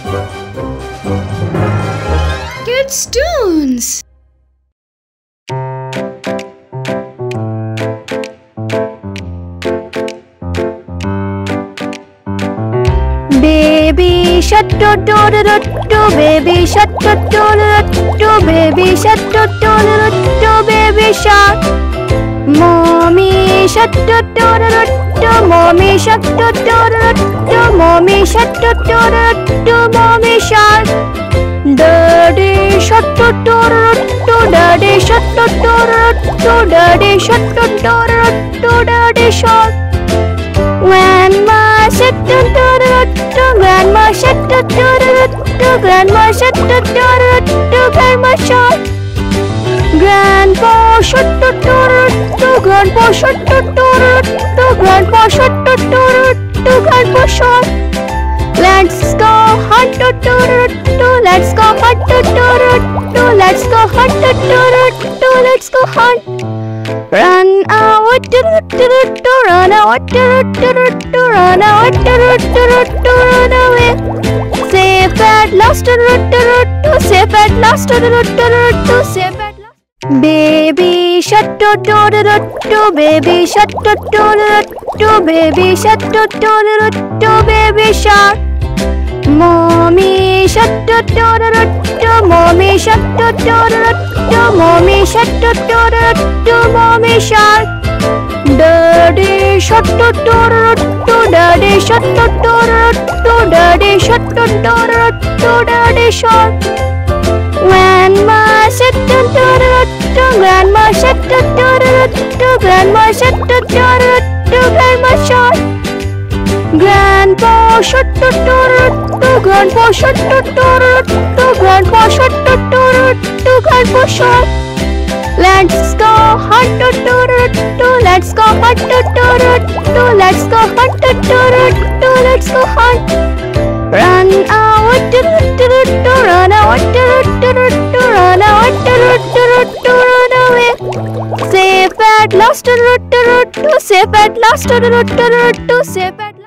Kids tunes. Baby shark do do do do do, baby shark do do do do, baby shark do do do do, baby shark. Mommy shark do do do do, mommy shark do do do do, mommy shark do do do, mommy shark. Daddy shark do do do, daddy shark do do do, daddy shark do do do, daddy shark. Grandma shark do do do, grandma shark do do do, grandma shark do do do, grandma shark. Grandpa shark do do do, grandpa shark do do do, grandpa shark do do do, grandpa shark. Let's go hunt do do do, let's go hunt do do do, let's go hunt do do do, let's go hunt. Run out do do do, run out do do do, run out do do do, run away. Safe at last do do do, safe at last do do do, safe at last. Baby shark do do do do, baby shark do do do, baby shark do do do, baby shark. Mommy shark do do do, mommy shark do do do, mommy shark do do do, mommy shark. Daddy shark do do do, daddy shark do do do, daddy shark do do do, daddy shark. Grandma shark do do do, grandma shark do do do, grandma shark do do do, grandma shark. Grandpa shark do do do, grandpa shark do do do, grandpa shark do do do, grandpa shark. Let's go hunt do do do, let's go hunt do do do, let's go hunt do do do, let's go hunt. Run out do do do, run out do do do, run out do do do, run away. Safe at last do do do, safe at last do do do, safe at